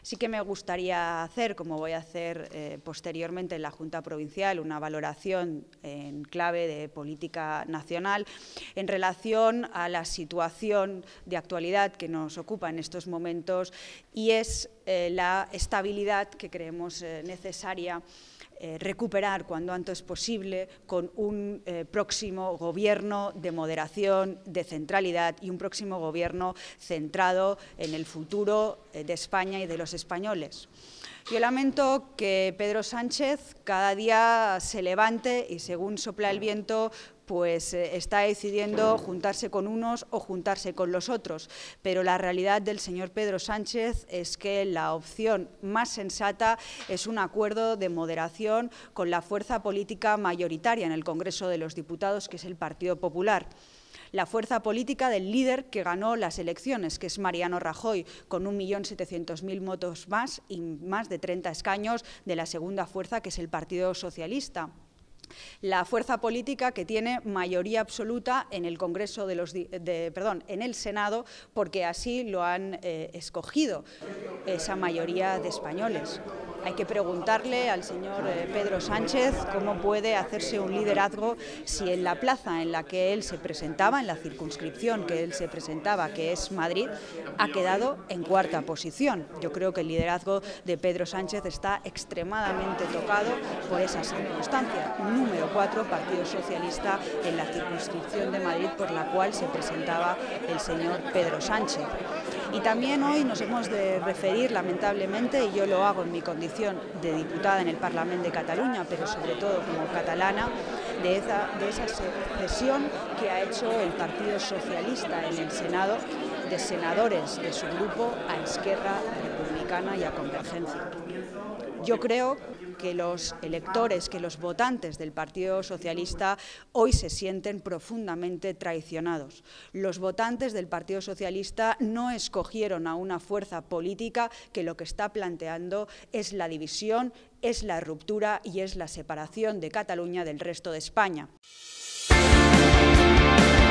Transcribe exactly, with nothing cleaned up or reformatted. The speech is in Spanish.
Sí que me gustaría hacer, como voy a hacer eh, posteriormente en la Junta Provincial, una valoración en clave de política nacional en relación a la situación de actualidad que nos ocupa en estos momentos, y es eh, la estabilidad que creemos eh, necesaria Eh, recuperar cuando antes posible con un eh, próximo gobierno de moderación, de centralidad y un próximo gobierno centrado en el futuro eh, de España y de los españoles. Yo lamento que Pedro Sánchez cada día se levante y, según sopla el viento, pues eh, está decidiendo juntarse con unos o juntarse con los otros. Pero la realidad del señor Pedro Sánchez es que la opción más sensata es un acuerdo de moderación con la fuerza política mayoritaria en el Congreso de los Diputados, que es el Partido Popular. La fuerza política del líder que ganó las elecciones, que es Mariano Rajoy, con un millón setecientos mil votos más y más de treinta escaños de la segunda fuerza, que es el Partido Socialista. La fuerza política que tiene mayoría absoluta en el Congreso de los de, perdón, en el Senado, porque así lo han eh, escogido esa mayoría de españoles. Hay que preguntarle al señor eh, Pedro Sánchez cómo puede hacerse un liderazgo si en la plaza en la que él se presentaba, en la circunscripción que él se presentaba, que es Madrid, ha quedado en cuarta posición. Yo creo que el liderazgo de Pedro Sánchez está extremadamente tocado por esa circunstancia. Número cuatro, Partido Socialista en la circunscripción de Madrid por la cual se presentaba el señor Pedro Sánchez. Y también hoy nos hemos de referir, lamentablemente, y yo lo hago en mi condición de diputada en el Parlamento de Cataluña, pero sobre todo como catalana, de esa, de esa cesión que ha hecho el Partido Socialista en el Senado de senadores de su grupo a Esquerra Republicana y a Convergencia. Yo creo que los electores, que los votantes del Partido Socialista hoy se sienten profundamente traicionados. Los votantes del Partido Socialista no escogieron a una fuerza política que lo que está planteando es la división, es la ruptura y es la separación de Cataluña del resto de España.